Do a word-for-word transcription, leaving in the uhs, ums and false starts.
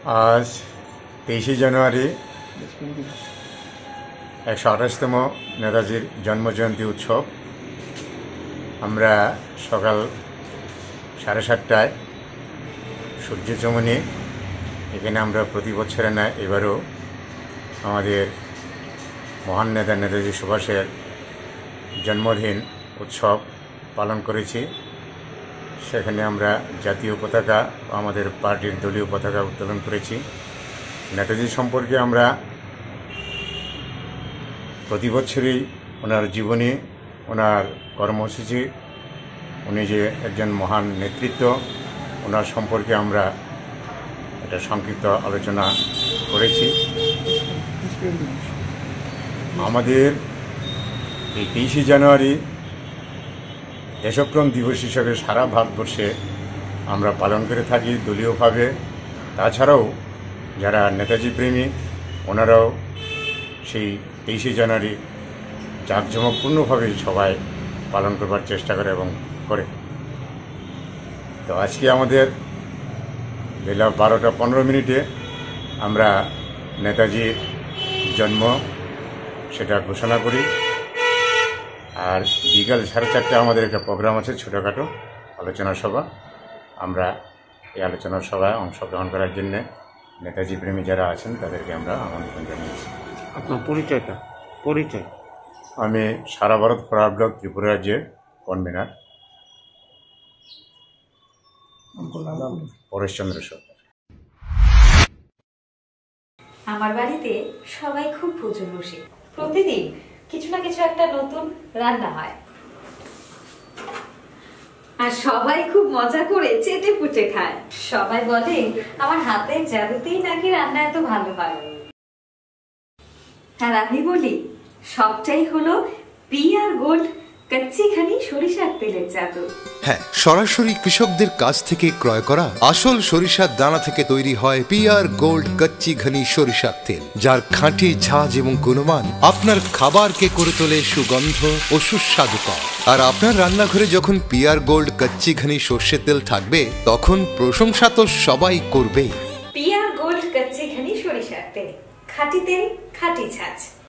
আজ তেইশে জানুয়ারি একশো আঠাশতম নেতাজির জন্মজয়ন্তী উৎসব। আমরা সকাল সাড়ে সাতটায় সূর্য চমনে এখানে আমরা প্রতি বছরে না এবারও আমাদের মহান নেতা নেতাজি সুভাষের জন্মদিন উৎসব পালন করেছি। সেখানে আমরা জাতীয় পতাকা আমাদের পার্টির দলীয় পতাকা উত্তোলন করেছি। নেতাজি সম্পর্কে আমরা প্রতি বছরই ওনার জীবনী, ওনার কর্মসূচি, উনি যে একজন মহান নেতৃত্ব, ওনার সম্পর্কে আমরা একটা সংক্ষিপ্ত আলোচনা করেছি। আমাদের এই তেইশে জানুয়ারি দেশপ্রেম দিবস হিসাবে সারা ভারতবর্ষে আমরা পালন করে থাকি দলীয়ভাবে। তাছাড়াও যারা নেতাজি প্রেমী ওনারাও সেই তেইশে জানুয়ারি জাঁকজমকপূর্ণভাবে সবাই পালন করবার চেষ্টা করে এবং করে। তো আজকে আমাদের বেলা বারোটা পনেরো মিনিটে আমরা নেতাজির জন্ম সেটা ঘোষণা করি। আর বিকাল সাড়ে চারটে আমাদের একটা প্রোগ্রাম আছে, ছোটোখাটো আলোচনা সভা। আমরা এই আলোচনা সভায় অংশগ্রহণ করার জন্যে নেতাজি প্রেমী যারা আছেন তাদেরকে আমরা আমন্ত্রণ জানিয়েছি। আপনার পরিচয়টা পরিচয় আমি সারা ভারত ফরওয়ার্ড ব্লক ত্রিপুরা রাজ্যের কনভেনার পরেশচন্দ্র সরকার। আমার বাড়িতে সবাই খুব পুজো বসে, প্রতিদিন কিছু না কিছু একটা নতুন রান্না হয়, আর সবাই খুব মজা করে চেটে পুটে খায়। সবাই বলে আমার হাতের জাদুতেই নাকি রান্না এত ভালো হয়। আর আমি বলি সবটাই হলো পিআর গোল্ড কচ্চি ঘনি সরিষার তেলের জাদু। হ্যাঁ, সরাসরি কৃষকদের কাছ থেকে ক্রয় করা আসল সরিষার দানা থেকে তৈরি হয় পিআর গোল্ড কচ্চি ঘনি সরিষার তেল, যার খাঁটি ঝাঁজ এবং গুণমান আপনার খাবারকে করে তোলে সুগন্ধ ও সুস্বাদুকর। আর আপনার রান্নাঘরে যখন পিআর গোল্ড কচ্চি ঘনি সর্ষের তেল থাকবে তখন প্রশংসা তো সবাই করবে। পিআর গোল্ড কচ্চি ঘনি সরিষার তেল, খাঁটি তেল, খাঁটি ছাঁচ।